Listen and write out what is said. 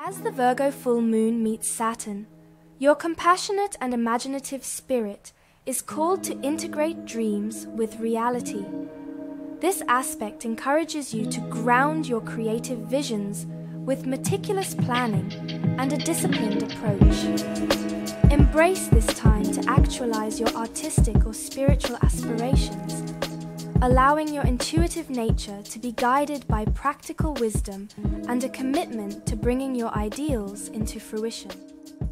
As the Virgo full moon meets Saturn, your compassionate and imaginative spirit is called to integrate dreams with reality. This aspect encourages you to ground your creative visions with meticulous planning and a disciplined approach. Embrace this time to actualize your artistic or spiritual aspirations, allowing your intuitive nature to be guided by practical wisdom and a commitment to bringing your ideals into fruition.